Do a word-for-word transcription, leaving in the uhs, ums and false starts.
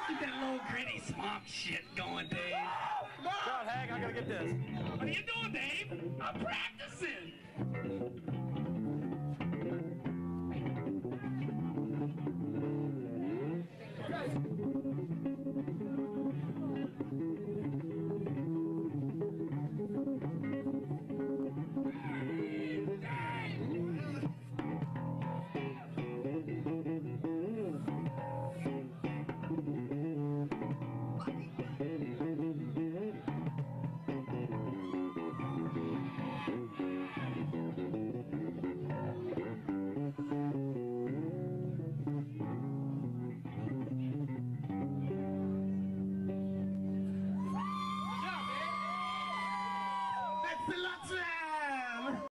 Get that little gritty swamp shit going, Dave. God, Hank, I gotta get this. What are you doing, Dave? I'm practicing. That's the Lutz.